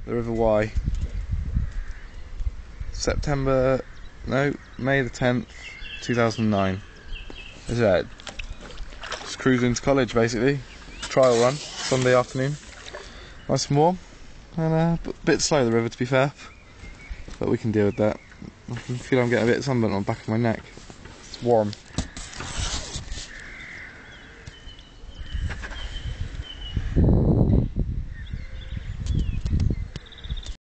the River Wye. May the 10th, 2009. Is that? Just cruising to college basically. Trial run, Sunday afternoon. Nice and warm, and a bit slow the river to be fair, but we can deal with that. I feel I'm getting a bit sunburnt on the back of my neck. It's warm.